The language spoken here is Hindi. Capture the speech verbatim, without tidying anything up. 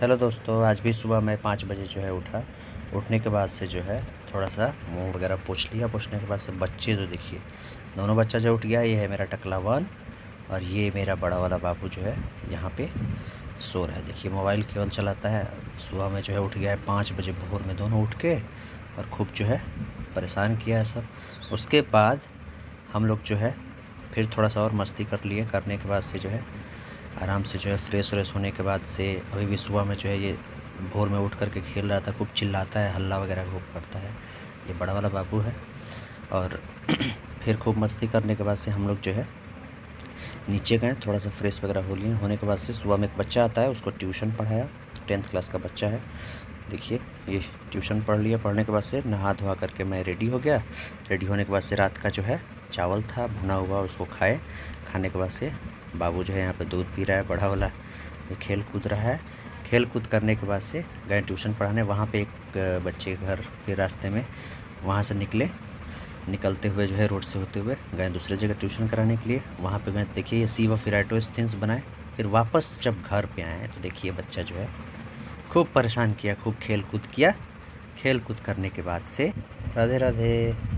हेलो दोस्तों, आज भी सुबह मैं पाँच बजे जो है उठा। उठने के बाद से जो है थोड़ा सा मुंह वगैरह पोंछ लिया। पोंछने के बाद से बच्चे जो देखिए, दोनों बच्चा जो उठ गया। ये है मेरा टकला वन और ये मेरा बड़ा वाला बाबू जो है यहाँ पे सो रहा है। देखिए मोबाइल केवल चलाता है। सुबह में जो है उठ गया है पाँच बजे भोर में, दोनों उठ के और खूब जो है परेशान किया है सब। उसके बाद हम लोग जो है फिर थोड़ा सा और मस्ती कर लिए। करने के बाद से जो है आराम से जो है फ्रेश व्रेश होने के बाद से अभी भी सुबह में जो है ये भोर में उठ कर के खेल रहा था। खूब चिल्लाता है, हल्ला वगैरह खूब करता है। ये बड़ा वाला बाबू है। और फिर खूब मस्ती करने के बाद से हम लोग जो है नीचे गए, थोड़ा सा फ्रेश वगैरह हो लिए। होने के बाद से सुबह में एक बच्चा आता है, उसको ट्यूशन पढ़ाया। टेंथ क्लास का बच्चा है। देखिए ये ट्यूशन पढ़ लिया। पढ़ने के बाद से नहा धोवा करके मैं रेडी हो गया। रेडी होने के बाद से रात का जो है चावल था भुना हुआ, उसको खाए। खाने के बाद से बाबू जो है यहाँ पे दूध पी रहा है। बड़ा वाला ये खेल कूद रहा है। खेल कूद करने के बाद से गए ट्यूशन पढ़ाने। वहाँ पे एक बच्चे के घर फिर रास्ते में वहाँ से निकले। निकलते हुए जो है रोड से होते हुए गए दूसरे जगह ट्यूशन कराने के लिए। वहाँ पे गए, देखिए ये सी व फिराइटोस्थेंस बनाए। फिर वापस जब घर पे आए तो देखिए बच्चा जो है खूब परेशान किया, खूब खेल कूद किया। खेल कूद करने के बाद से राधे राधे।